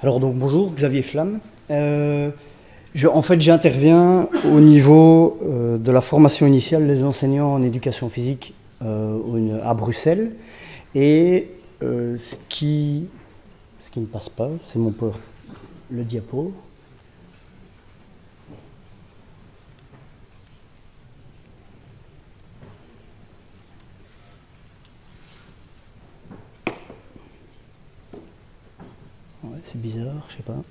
Alors donc bonjour, Xavier Flamme. En fait, j'interviens au niveau de la formation initiale des enseignants en éducation physique à Bruxelles. Et ce qui ne passe pas, c'est le diapo. Ouais, c'est bizarre, je sais pas.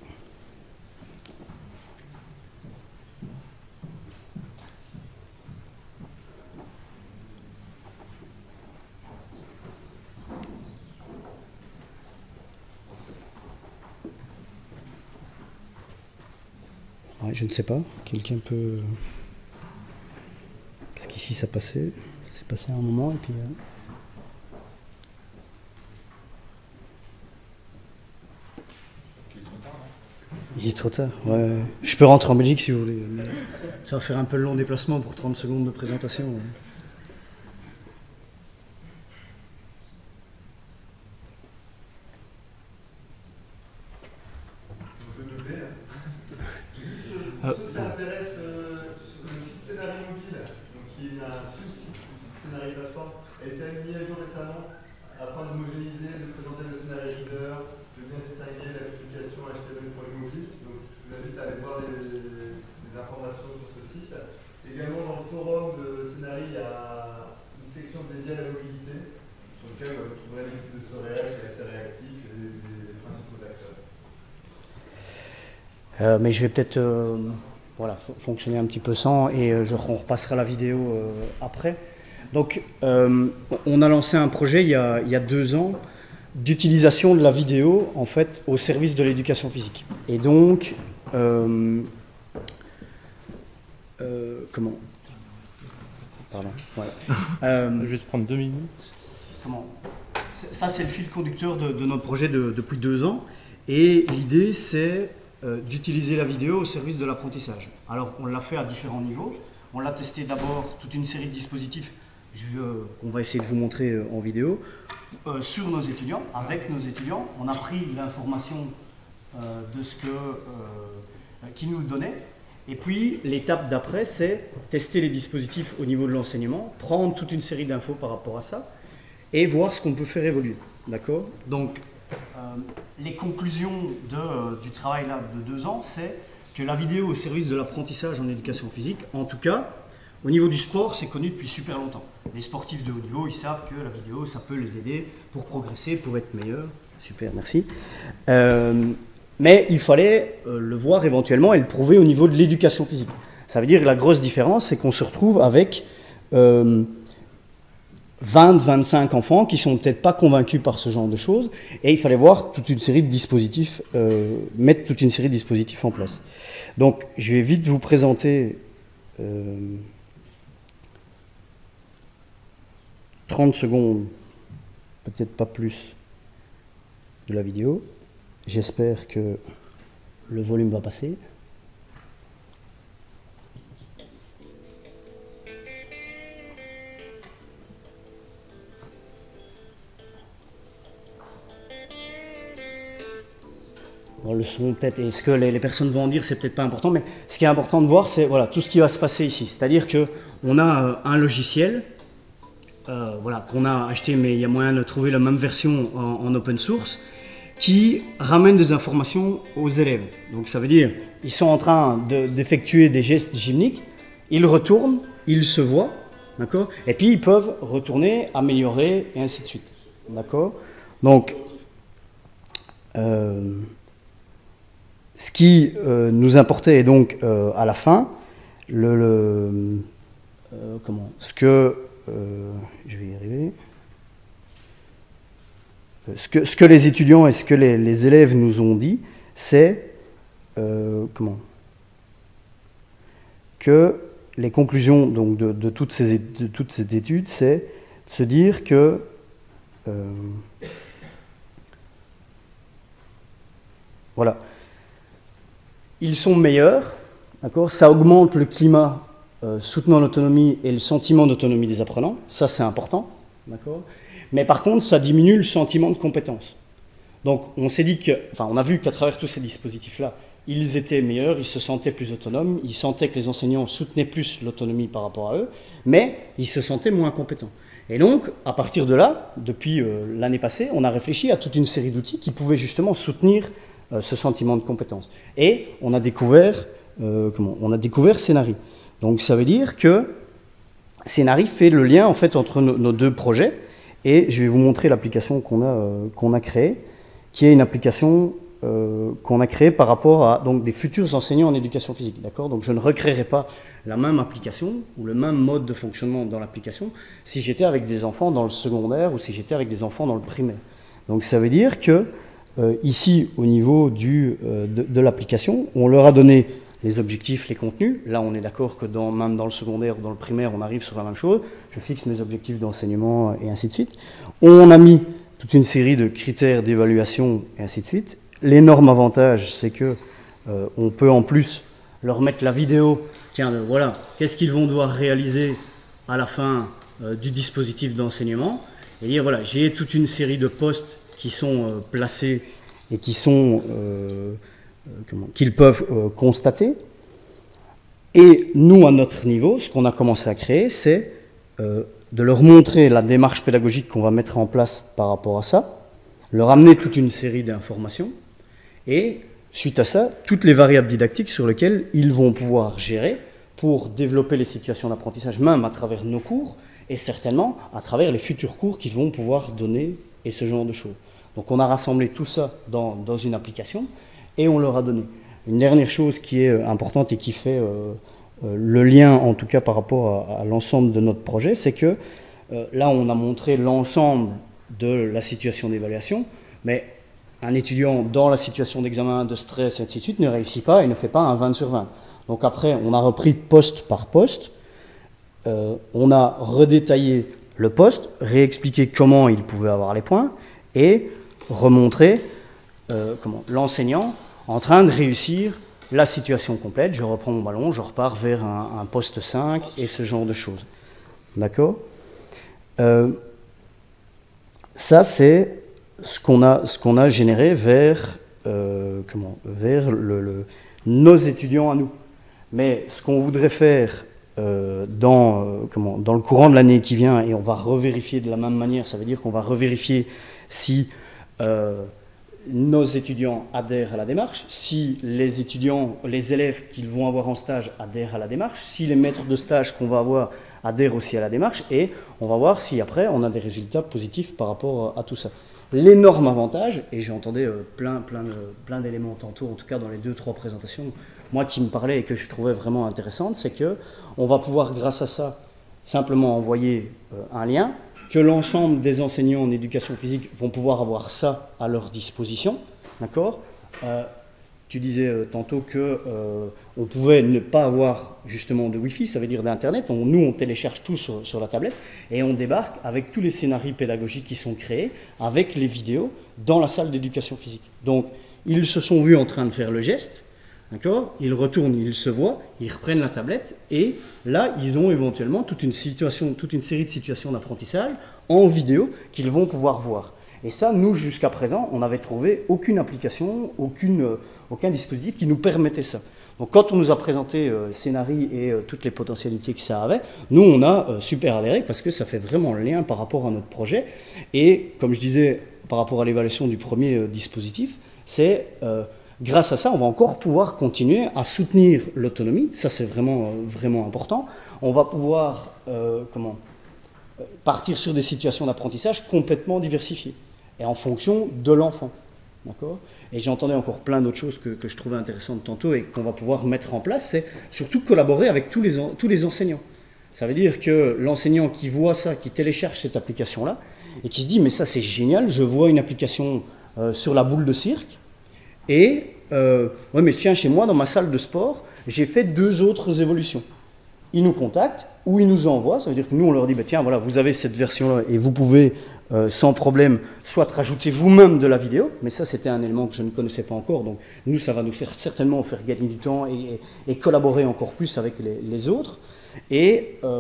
Ouais, je ne sais pas. Quelqu'un peut. Parce qu'ici ça passait. C'est passé un moment et puis. Il est trop tard, ouais. Je peux rentrer en Belgique si vous voulez, mais ça va faire un peu le long déplacement pour 30 secondes de présentation. Ouais. Je me vais. Ça intéresse le site Scénario Mobile, donc qui est un sous-site Scénario Plateforme, a été mis à jour récemment afin d'homogénéiser, de présenter le Scénario Reader, de bien distinguer l'application HTML pour les mobiles. Donc je vous invite à aller voir les informations sur ce site. Également dans le forum de Scénario, il y a une section dédiée à la mobilité, sur laquelle vous trouverez l'équipe de Soréal qui est assez réactif et les principaux acteurs. Mais je vais peut-être fonctionner un petit peu sans et on repassera la vidéo après. Donc, on a lancé un projet il y a 2 ans d'utilisation de la vidéo en fait au service de l'éducation physique. Et donc, comment? Pardon. Voilà. Juste prendre 2 minutes. Comment? Ça, c'est le fil conducteur de notre projet depuis 2 ans. Et l'idée, c'est d'utiliser la vidéo au service de l'apprentissage. Alors, on l'a fait à différents niveaux. On l'a testé d'abord toute une série de dispositifs qu'on va essayer de vous montrer en vidéo sur nos étudiants, avec nos étudiants. On a pris l'information de ce qu'ils nous donnaient. Et puis, l'étape d'après, c'est tester les dispositifs au niveau de l'enseignement, prendre toute une série d'infos par rapport à ça et voir ce qu'on peut faire évoluer. D'accord? Donc, les conclusions du travail là, de 2 ans, c'est que la vidéo au service de l'apprentissage en éducation physique, en tout cas, au niveau du sport, c'est connu depuis super longtemps. Les sportifs de haut niveau, ils savent que la vidéo, ça peut les aider pour progresser, pour être meilleurs. Super, merci. Mais il fallait le voir éventuellement et le prouver au niveau de l'éducation physique. Ça veut dire que la grosse différence, c'est qu'on se retrouve avec 20-25 enfants qui sont peut-être pas convaincus par ce genre de choses, et il fallait voir toute une série de dispositifs, mettre toute une série de dispositifs en place. Donc, je vais vite vous présenter 30 secondes, peut-être pas plus, de la vidéo. J'espère que le volume va passer. Bon, le son, peut-être, et ce que les personnes vont en dire, c'est peut-être pas important, mais ce qui est important de voir, c'est voilà, tout ce qui va se passer ici. C'est-à-dire qu'on a un logiciel qu'on a acheté, mais il y a moyen de trouver la même version en open source, qui ramène des informations aux élèves. Donc ça veut dire, ils sont en train d'effectuer des gestes gymniques, ils retournent, ils se voient, d'accord? Et puis ils peuvent retourner, améliorer, et ainsi de suite. D'accord? Donc, ce qui nous importait est donc à la fin, je vais y arriver. Ce que les étudiants et ce que les élèves nous ont dit, c'est que les conclusions donc, de toutes ces études, c'est de se dire que voilà, ils sont meilleurs, d'accord, ça augmente le climat soutenant l'autonomie et le sentiment d'autonomie des apprenants, ça c'est important, d'accord. Mais par contre, ça diminue le sentiment de compétence. Donc on s'est dit on a vu qu'à travers tous ces dispositifs-là, ils étaient meilleurs, ils se sentaient plus autonomes, ils sentaient que les enseignants soutenaient plus l'autonomie par rapport à eux, mais ils se sentaient moins compétents. Et donc, à partir de là, depuis l'année passée, on a réfléchi à toute une série d'outils qui pouvaient justement soutenir ce sentiment de compétence. Et on a découvert, Scénari. Donc ça veut dire que Scénari fait le lien en fait entre nos deux projets, et je vais vous montrer l'application qu'on a créée, qui est une application qu'on a créée par rapport à donc, des futurs enseignants en éducation physique. D'accord ? Donc je ne recréerai pas la même application ou le même mode de fonctionnement dans l'application si j'étais avec des enfants dans le secondaire ou si j'étais avec des enfants dans le primaire. Donc ça veut dire que ici, au niveau de l'application, on leur a donné les objectifs, les contenus. Là, on est d'accord que même dans le secondaire ou dans le primaire, on arrive sur la même chose. Je fixe mes objectifs d'enseignement et ainsi de suite. On a mis toute une série de critères d'évaluation et ainsi de suite. L'énorme avantage, c'est que on peut en plus leur mettre la vidéo. Tiens, voilà, qu'est-ce qu'ils vont devoir réaliser à la fin du dispositif d'enseignement. Et dire, voilà, j'ai toute une série de postes qui sont placés et qui sont... qu'ils peuvent constater. Et nous, à notre niveau, ce qu'on a commencé à créer, c'est de leur montrer la démarche pédagogique qu'on va mettre en place par rapport à ça, leur amener toute une série d'informations, et suite à ça, toutes les variables didactiques sur lesquelles ils vont pouvoir gérer pour développer les situations d'apprentissage, même à travers nos cours, et certainement à travers les futurs cours qu'ils vont pouvoir donner, et ce genre de choses. Donc on a rassemblé tout ça dans une application, et on leur a donné. Une dernière chose qui est importante et qui fait le lien, en tout cas par rapport à l'ensemble de notre projet, c'est que là, on a montré l'ensemble de la situation d'évaluation, mais un étudiant dans la situation d'examen, de stress, et ainsi de suite, ne réussit pas et ne fait pas un 20 sur 20. Donc après, on a repris poste par poste, on a redétaillé le poste, réexpliqué comment il pouvait avoir les points, et remontré l'enseignant en train de réussir la situation complète. Je reprends mon ballon, je repars vers un poste 5 et ce genre de choses. D'accord ? Ça, c'est ce qu'on a généré vers nos étudiants à nous. Mais ce qu'on voudrait faire dans le courant de l'année qui vient, et on va revérifier de la même manière, ça veut dire qu'on va revérifier si nos étudiants adhèrent à la démarche, si les étudiants, les élèves qu'ils vont avoir en stage adhèrent à la démarche, si les maîtres de stage qu'on va avoir adhèrent aussi à la démarche, et on va voir si après on a des résultats positifs par rapport à tout ça. L'énorme avantage, et j'entendais plein d'éléments tantôt, en tout cas dans les 2-3 présentations, moi qui me parlaient et que je trouvais vraiment intéressantes, c'est qu'on va pouvoir grâce à ça simplement envoyer un lien, que l'ensemble des enseignants en éducation physique vont pouvoir avoir ça à leur disposition, d'accord ? Tu disais tantôt qu'on pouvait ne pas avoir justement de Wi-Fi, ça veut dire d'Internet. Nous, on télécharge tout sur la tablette et on débarque avec tous les scénarios pédagogiques qui sont créés, avec les vidéos, dans la salle d'éducation physique. Donc, ils se sont vus en train de faire le geste, d'accord ? Ils retournent, ils se voient, ils reprennent la tablette et là, ils ont éventuellement toute une série de situations d'apprentissage en vidéo qu'ils vont pouvoir voir. Et ça, nous, jusqu'à présent, on n'avait trouvé aucune application, aucun dispositif qui nous permettait ça. Donc quand on nous a présenté Scénari et toutes les potentialités que ça avait, nous, on a super adhéré parce que ça fait vraiment le lien par rapport à notre projet. Et comme je disais, par rapport à l'évaluation du premier dispositif, c'est... grâce à ça, on va encore pouvoir continuer à soutenir l'autonomie. Ça, c'est vraiment important. On va pouvoir partir sur des situations d'apprentissage complètement diversifiées et en fonction de l'enfant. D'accord ? Et j'entendais encore plein d'autres choses que je trouvais intéressantes tantôt et qu'on va pouvoir mettre en place. C'est surtout collaborer avec tous les enseignants. Ça veut dire que l'enseignant qui voit ça, qui télécharge cette application-là et qui se dit « mais ça, c'est génial, je vois une application sur la boule de cirque ». Et, ouais, mais tiens, chez moi, dans ma salle de sport, j'ai fait 2 autres évolutions. Ils nous contactent ou ils nous envoient, ça veut dire que nous, on leur dit, bah, tiens, voilà, vous avez cette version-là et vous pouvez, sans problème, soit rajouter vous-même de la vidéo, mais ça, c'était un élément que je ne connaissais pas encore, donc nous, ça va nous certainement faire gagner du temps et collaborer encore plus avec les autres. Et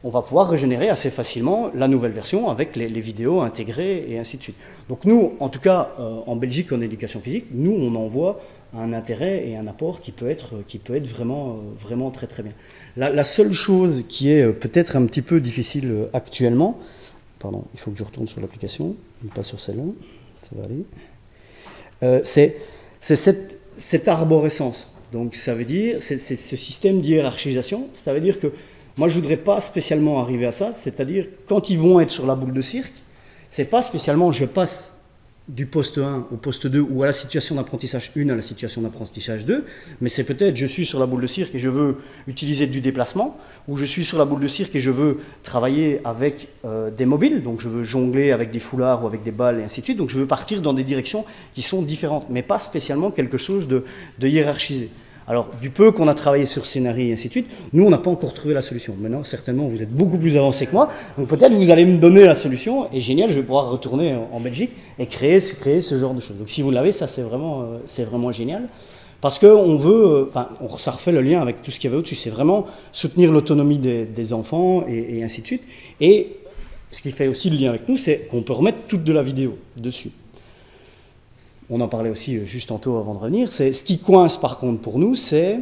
on va pouvoir régénérer assez facilement la nouvelle version avec les vidéos intégrées et ainsi de suite. Donc nous, en tout cas, en Belgique, en éducation physique, nous, on en voit un intérêt et un apport qui peut être vraiment, vraiment très très bien. La seule chose qui est peut-être un petit peu difficile actuellement, pardon, il faut que je retourne sur l'application, pas sur celle-là, ça va aller, c'est cette arborescence. Donc ça veut dire, c'est ce système d'hiérarchisation, ça veut dire que moi je ne voudrais pas spécialement arriver à ça, c'est-à-dire quand ils vont être sur la boule de cirque, c'est pas spécialement je passe du poste 1 au poste 2 ou à la situation d'apprentissage 1 à la situation d'apprentissage 2, mais c'est peut-être je suis sur la boule de cirque et je veux utiliser du déplacement, ou je suis sur la boule de cirque et je veux travailler avec des mobiles, donc je veux jongler avec des foulards ou avec des balles et ainsi de suite, donc je veux partir dans des directions qui sont différentes, mais pas spécialement quelque chose de hiérarchisé. Alors, du peu qu'on a travaillé sur Scénarii et ainsi de suite, nous, on n'a pas encore trouvé la solution. Maintenant, certainement, vous êtes beaucoup plus avancé que moi, donc peut-être vous allez me donner la solution, et génial, je vais pouvoir retourner en Belgique et créer ce genre de choses. Donc si vous l'avez, ça c'est vraiment génial, parce qu'on veut, ça refait le lien avec tout ce qu'il y avait au-dessus, c'est vraiment soutenir l'autonomie des enfants et ainsi de suite. Et ce qui fait aussi le lien avec nous, c'est qu'on peut remettre toute de la vidéo dessus. On en parlait aussi juste tantôt avant de revenir. Ce qui coince par contre pour nous, c'est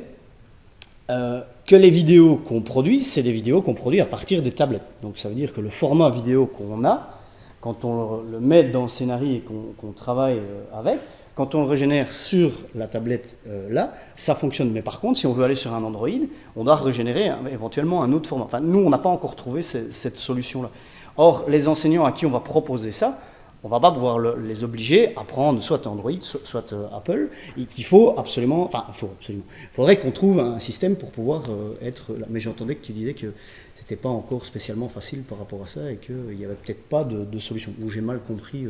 que les vidéos qu'on produit, c'est des vidéos qu'on produit à partir des tablettes. Donc ça veut dire que le format vidéo qu'on a, quand on le met dans Scénarii et qu'on travaille avec, quand on le régénère sur la tablette là, ça fonctionne. Mais par contre, si on veut aller sur un Android, on doit régénérer éventuellement un autre format. Enfin, nous, on n'a pas encore trouvé cette solution-là. Or, les enseignants à qui on va proposer ça, on ne va pas pouvoir les obliger à prendre soit Android, soit Apple, et qu'il faut absolument, il faudrait qu'on trouve un système pour pouvoir être là. Mais j'entendais que tu disais que c'était pas encore spécialement facile par rapport à ça et qu'il n'y avait peut-être pas de solution. Ou j'ai mal compris.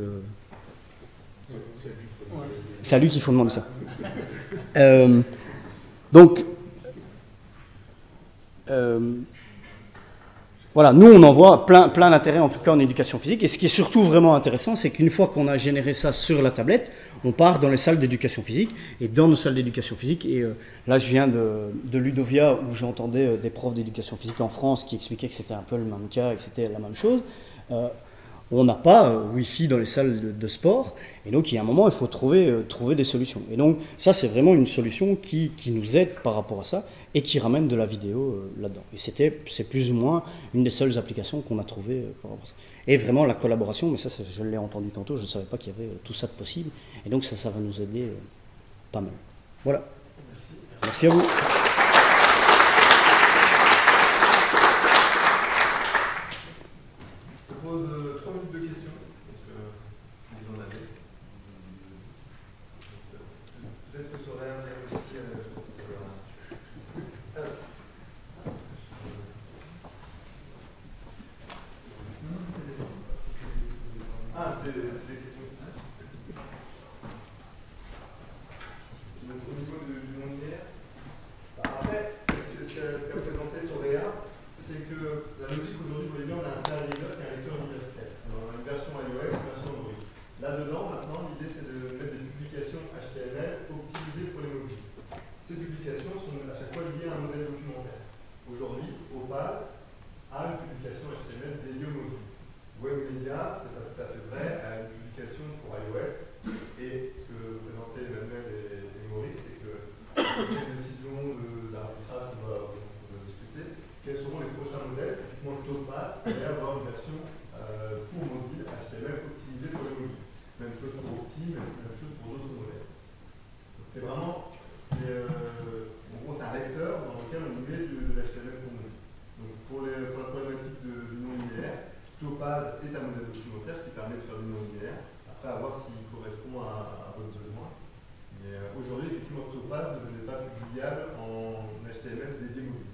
C'est à lui qu'il faut demander ça. Donc, voilà, nous on en voit plein d'intérêt en tout cas en éducation physique, et ce qui est surtout vraiment intéressant, c'est qu'une fois qu'on a généré ça sur la tablette, on part dans les salles d'éducation physique, et dans nos salles d'éducation physique, et là je viens de Ludovia où j'entendais des profs d'éducation physique en France qui expliquaient que c'était un peu le même cas et que c'était la même chose. On n'a pas Wi-Fi dans les salles de sport, et donc il y a un moment il faut trouver des solutions. Et donc ça c'est vraiment une solution qui nous aide par rapport à ça, et qui ramène de la vidéo là-dedans. Et c'est plus ou moins une des seules applications qu'on a trouvées par rapport à ça. Et vraiment la collaboration, mais ça je l'ai entendu tantôt, je ne savais pas qu'il y avait tout ça de possible, et donc ça va nous aider pas mal. Voilà. Merci à vous. Je propose 3 minutes de questions, parce que si vous en avez. Peut-être que ça aurait un lien aussi. C'est des questions. Donc, au niveau du monde linéaire, après, ce qu'a présenté Soraya, c'est que la logique aujourd'hui, vous voyez bien, on a un Scénarii Reader qui est un lecteur universel. On a une version iOS, une version Android. Là-dedans, maintenant, l'idée c'est de mettre des publications HTML optimisées pour les mobiles. Ces publications sont à chaque fois liées à un modèle documentaire. Aujourd'hui, Opal a une publication HTML dédiée au mobile. Webmedia, c'est pas tout à fait vrai, a une publication pour iOS. Et ce que présentaient Emmanuel et Maurice, c'est que les décisions d'arbitrage qu'on va discuter, quels seront les prochains modèles. Typiquement, Topaz va avoir une version pour mobile HTML optimisée pour les mobiles. Même chose pour Opti, même chose pour d'autres modèles. C'est vraiment, en gros, c'est un lecteur dans lequel on met de l'HTML pour mobile. Donc pour la problématique du non linéaire, Topaz est un modèle documentaire qui permet de faire du non linéaire, après à voir s'il correspond à votre besoin. Mais aujourd'hui, effectivement, Topaz ne n'est pas publiable en HTML dédié mobile.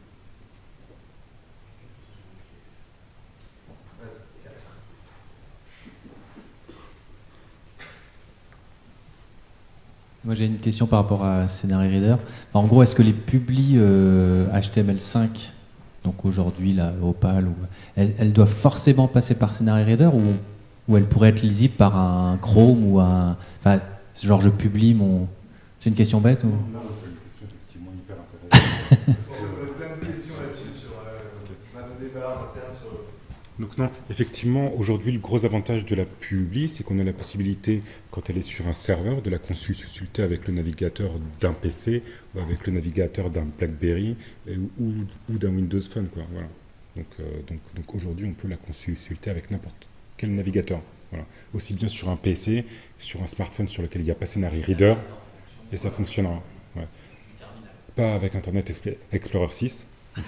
Moi j'ai une question par rapport à Scénarii Reader. En gros, est-ce que les publis HTML5, donc aujourd'hui la Opal, elles doivent forcément passer par Scénarii Reader ou elles pourraient être lisibles par un Chrome ou un... Enfin, genre je publie mon... C'est une question bête ou... Non, c'est une question effectivement hyper intéressante. On a plein de questions là-dessus sur débat interne sur le... Donc non, effectivement, aujourd'hui, le gros avantage de la publi, c'est qu'on a la possibilité, quand elle est sur un serveur, de la consulter avec le navigateur d'un PC ou avec le navigateur d'un BlackBerry ou d'un Windows Phone, quoi. Voilà. Donc aujourd'hui, on peut la consulter avec n'importe quel navigateur. Voilà. Aussi bien sur un PC, sur un smartphone sur lequel il n'y a pas Scenari Reader, et ça fonctionnera. Ouais. Pas avec Internet Explorer 6.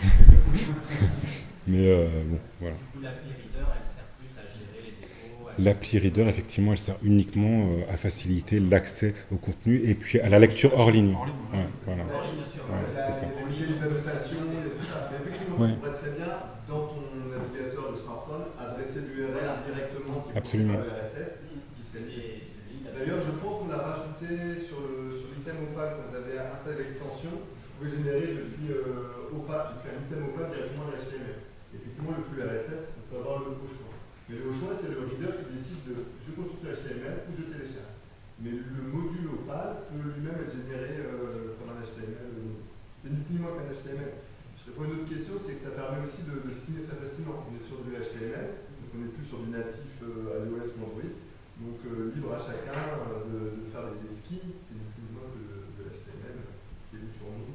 Mais bon, voilà. L'appli Reader, elle sert plus à gérer les dépôts. L'appli Reader, effectivement, elle sert uniquement à faciliter l'accès au contenu et puis à la lecture hors ligne. Ouais, voilà. Ouais, c'est ça. Les annotations et tout ça. Mais effectivement, Ouais. tu pourrais très bien, dans ton navigateur de smartphone, adresser l'URL directement Absolument. au RSS qui serait lié. D'ailleurs, je pense qu'on a rajouté sur l'item Opal, quand vous avez installé l'extension, je pouvais générer depuis Opal, depuis un item Opal directement à l'HTML. Effectivement, le flux RSS, on peut avoir le choix. Mais le choix, c'est le reader qui décide de je consulte le HTML ou je télécharge. Mais le module Opal peut lui-même être généré comme un HTML. C'est ni plus ni moins qu'un HTML. Je réponds à une autre question, c'est que ça permet aussi de skiner très facilement. On est sur du HTML, donc on n'est plus sur du natif iOS ou Android. Donc libre à chacun de faire des skins, c'est ni plus ni moins de l'HTML qui est vu sur Android.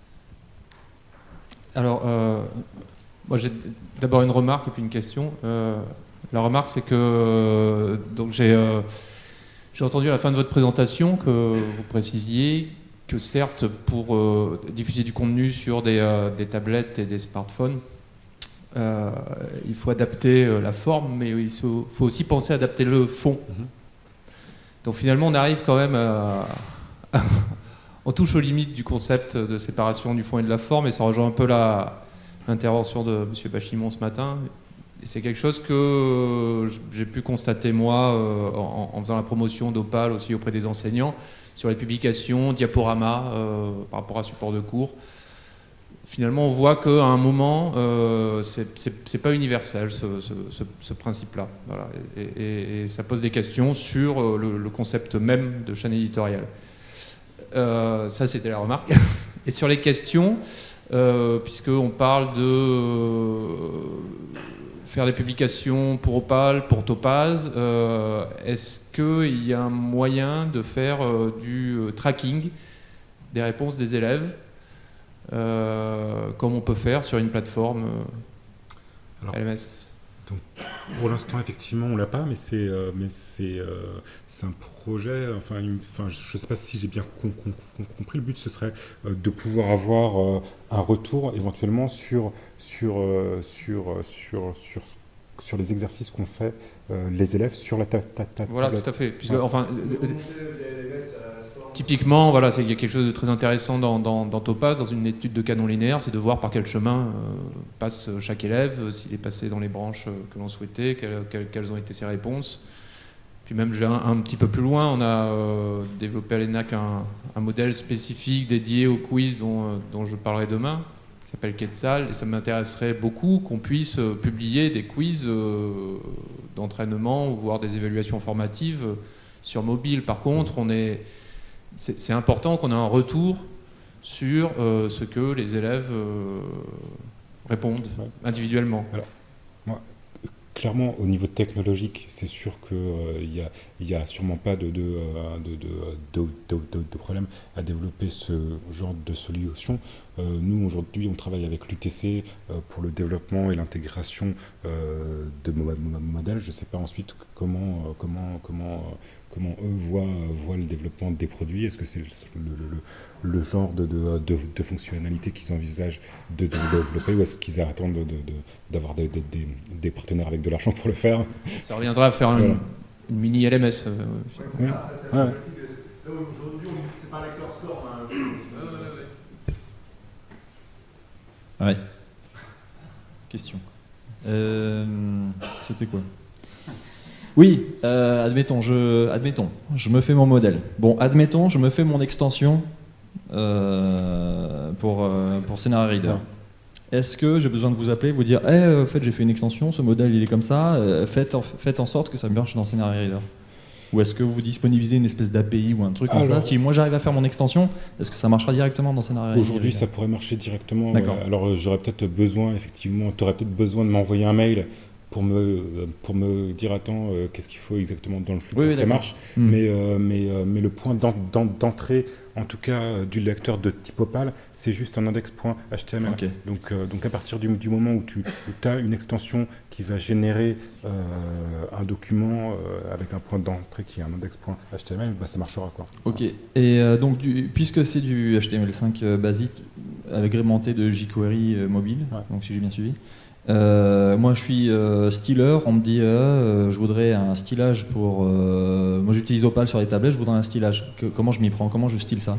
Alors, moi j'ai d'abord une remarque et puis une question. La remarque, c'est que donc j'ai entendu à la fin de votre présentation que vous précisiez que certes, pour diffuser du contenu sur des tablettes et des smartphones, il faut adapter la forme, mais il faut aussi penser à adapter le fond. Donc finalement, on arrive quand même on touche aux limites du concept de séparation du fond et de la forme, et ça rejoint un peu l'intervention de M. Bachimon ce matin. Et c'est quelque chose que j'ai pu constater moi en faisant la promotion d'Opal aussi auprès des enseignants sur les publications, diaporamas par rapport à support de cours. Finalement, on voit qu'à un moment, c'est pas universel ce principe-là. Voilà. Et ça pose des questions sur le concept même de chaîne éditoriale. Ça, c'était la remarque. Et sur les questions, puisqu'on parle de faire des publications pour Opal, pour Topaz, est-ce qu'il y a un moyen de faire du tracking des réponses des élèves, comme on peut faire sur une plateforme LMS? Donc, pour l'instant, effectivement, on l'a pas, mais c'est un projet. Enfin, je ne sais pas si j'ai bien compris. Le but, ce serait de pouvoir avoir un retour éventuellement sur les exercices qu'ont fait les élèves sur la tablette. Voilà, tout à fait. Puisque, enfin, typiquement, voilà, il y a quelque chose de très intéressant dans Topaz, dans une étude de canon linéaire, c'est de voir par quel chemin passe chaque élève, s'il est passé dans les branches que l'on souhaitait, quelles ont été ses réponses. Puis même, je vais un petit peu plus loin, on a développé à l'ENAC un modèle spécifique dédié aux quiz dont je parlerai demain, qui s'appelle Quetzal, et ça m'intéresserait beaucoup qu'on puisse publier des quiz d'entraînement ou voire des évaluations formatives sur mobile. Par contre, c'est important qu'on ait un retour sur ce que les élèves répondent individuellement. Alors, moi, clairement, au niveau technologique, c'est sûr qu'il n'y a sûrement pas de problème à développer ce genre de solution. Nous, aujourd'hui, on travaille avec l'UTC pour le développement et l'intégration de modèles. Je ne sais pas ensuite comment eux voient le développement des produits. Est-ce que c'est le genre de fonctionnalité qu'ils envisagent de développer, ou est-ce qu'ils attendent d'avoir des partenaires avec de l'argent pour le faire? Ça reviendra à faire une mini LMS. Ouais. Là, aujourd'hui, c'est pas un lecteur score. Ouais. Question. C'était quoi? Oui, admettons, je me fais mon modèle. Bon, admettons, je me fais mon extension pour Scenari Reader. Est-ce que j'ai besoin de vous appeler, vous dire, en fait, j'ai fait une extension, ce modèle, il est comme ça, faites en sorte que ça marche dans Scenari Reader? Ou est-ce que vous disponibilisez une espèce d'API ou un truc comme ça? Alors- Si moi j'arrive à faire mon extension, est-ce que ça marchera directement dans Scenario Reader? Aujourd'hui, ça pourrait marcher directement. D'accord. Alors, j'aurais peut-être besoin, effectivement, tu aurais peut-être besoin de m'envoyer un mail pour me dire, attends, qu'est-ce qu'il faut exactement dans le flux Oui, pour oui, que ça d'accord. marche. Hmm. Mais le point d'entrée, en tout cas, du lecteur de type Opal, c'est juste un index.html. Ok. Donc, à partir du moment où tu as une extension qui va générer un document avec un point d'entrée qui est un index.html, bah, ça marchera, quoi. Ok. Et donc, puisque c'est du HTML5 basique, agrémenté de jQuery mobile, Ouais. donc si j'ai bien suivi, moi je suis styler, on me dit je voudrais un stylage pour... moi j'utilise Opal sur les tablettes, je voudrais un stylage. Comment je m'y prends? Comment je style ça?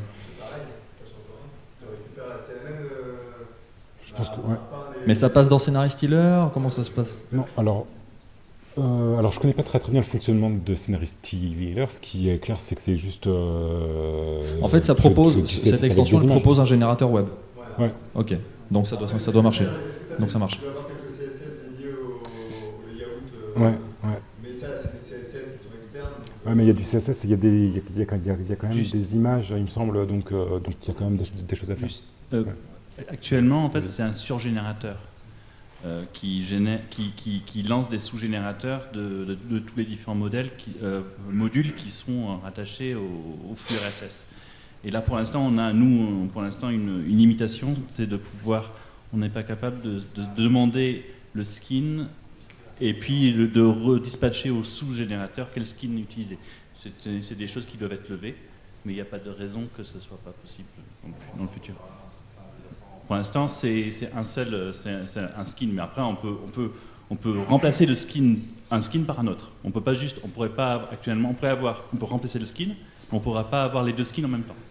Je pense que, ouais. Mais ça passe dans Scenario Styler? Comment ça se passe? Non, alors je connais pas très bien le fonctionnement de Scenario Styler. Ce qui est clair, c'est que c'est juste. En fait, ça propose, cette extension elle propose un générateur web. Ouais. Ok, donc ça doit marcher. Donc ça marche. Tu peux avoir quelques CSS dédiés au layout. Ouais, ouais. Mais ça, c'est des CSS qui sont externes. Ouais, mais il y a du CSS, il y a quand même des images, il me semble, donc il y a quand même des choses à faire. Actuellement, en fait, c'est un surgénérateur qui lance des sous-générateurs de tous les différents modules qui sont rattachés au flux RSS. Et là, pour l'instant, on a, nous, pour l'instant, une limitation, c'est de pouvoir, on n'est pas capable de demander le skin et puis de redispatcher au sous-générateur quel skin utiliser. C'est des choses qui doivent être levées, mais il n'y a pas de raison que ce ne soit pas possible dans le futur. Pour l'instant, c'est un skin, mais après, on peut remplacer un skin par un autre. On peut pas juste, on pourrait pas actuellement, on peut remplacer le skin, mais on ne pourra pas avoir les deux skins en même temps.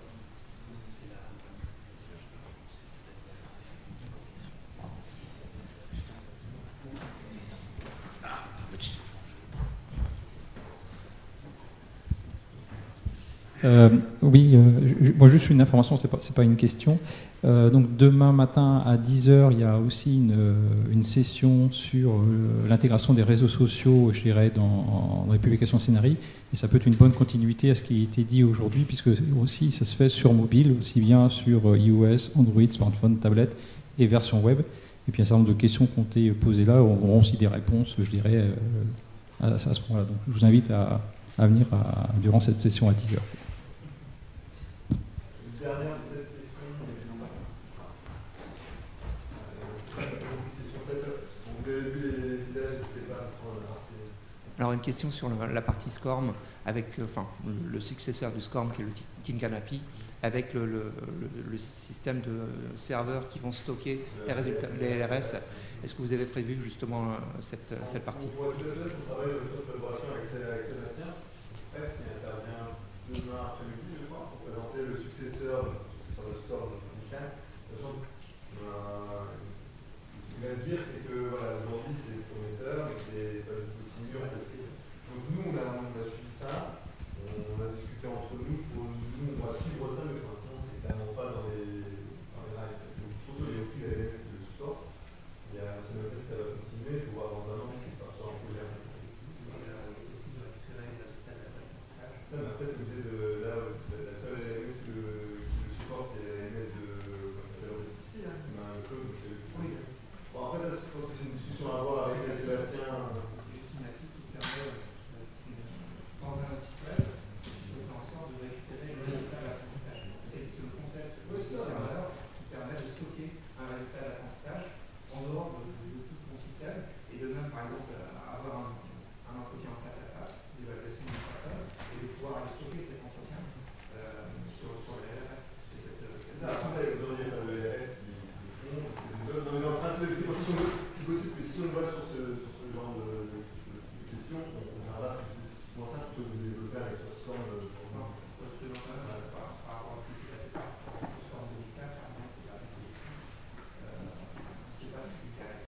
Moi juste une information, c'est pas une question. Donc demain matin à 10h, il y a aussi une session sur l'intégration des réseaux sociaux, je dirais, dans les publications Scenari. Et ça peut être une bonne continuité à ce qui a été dit aujourd'hui, puisque aussi ça se fait sur mobile, aussi bien sur iOS, Android, smartphone, tablette et version web. Et puis un certain nombre de questions qui ont été posées là auront aussi des réponses, je dirais, à ce moment-là. Donc je vous invite à venir durant cette session à 10h. Dernière peut-être question. Vous avez vu les visages, n'hésitez pas à Alors une question sur la partie SCORM, avec le successeur du SCORM qui est le TeamCanopy, avec le système de serveurs qui vont stocker les résultats, les LRS. Est-ce que vous avez prévu justement cette partie? On travaille sur la collaboration avec Sébastien, qui intervient demain après-midi.